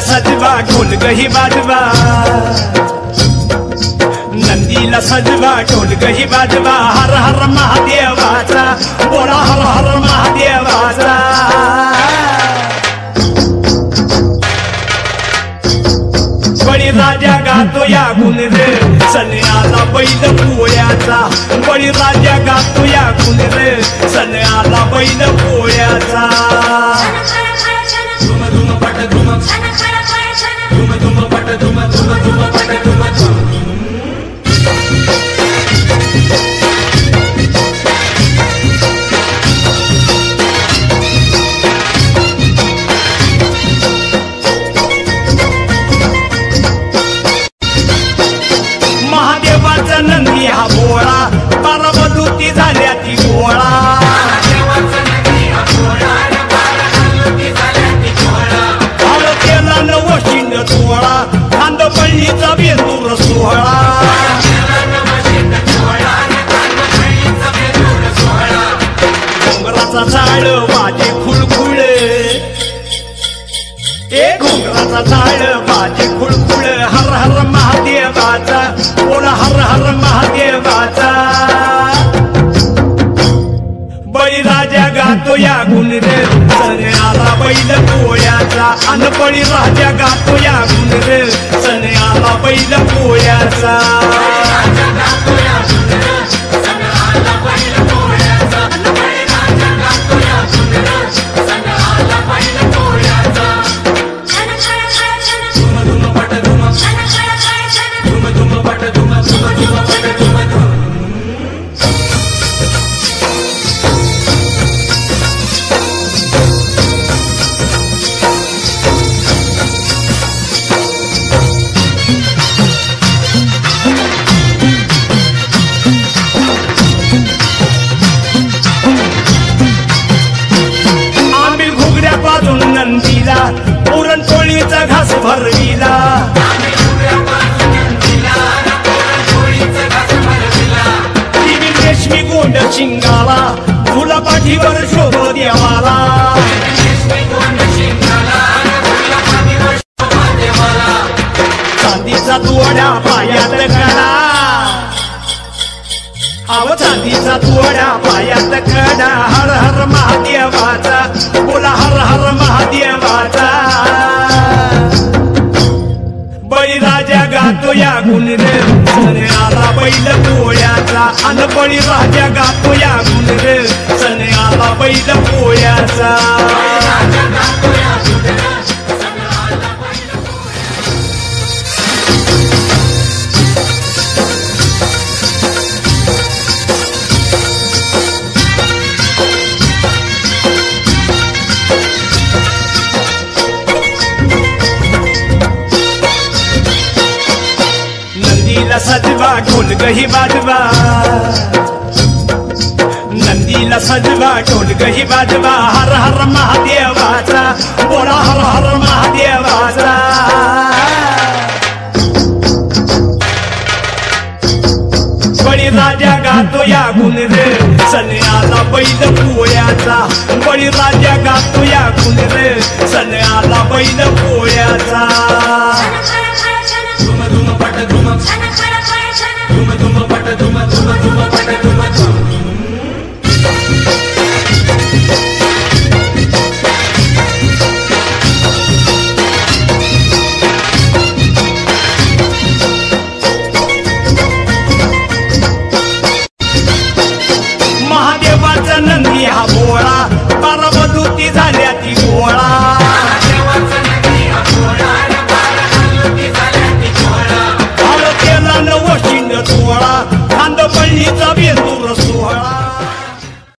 सजवा ढोल गही बाजवा, नंदीला सजवा ढोल गही बाजवा, हर हर महादेवाचा बोला हर हर महादेवाचा। बळीराजा गातो या गुण रे सण आला बैल पोळ्याचा, बळीराजा गातो या गुण रे सण आला बैल पोळ्याचा। धुम धुम पट धुम, धुम धुम पट धुम, धुम धुम पट धुम धुम। महादेवाचा नंदी हा भोळा, बारामधुती झाल्या ती गोळा। केला नवशिंड सोहळा, खांदपळीचा बेंदूर सोहळा। घोंगराचा झाड वाजे खुळखुळ, घोंगराचा झाड वाजे खुळखुळ, हर हर महादेवाचा बोला हर हर महादेवाचा। बळीराजा गातो या गुण रे सण आला बैल पोळ्याचा, अन बळीराजा गातो या गुण रे सण आला बैल पोळ्याचा। नंदीला पुरणपोळीचा घास भरविला, रेशमी गोंड शिंगाला फुला पाठीवर शोभ देवाला। चांदीचा तुवड्या पायात कडा, अव चांदीचा तुवड्या पायात कडा, हर हर महादेवाचा बोला हर हर महादेवाचा। बळीराजा गातो या गुण रे सण आला बैल पोळ्याचा, अन बळीराजा गातो या गुण रे सण आला बैल पोळ्याचा। नंदीला सजवा ढोल गही बाजवा, नंदीला सजवा ढोल गही बाजवा, हर हर महादेवाचा बोला हर हर महादेवाचा। बळीराजा गातो या गुण रे सण आला बैल पोळ्याचा, बळीराजा गातो या गुण रे सण आला बैल पोळ्याचा। धुम धुम पट धुम, धुम धुम पट धुम।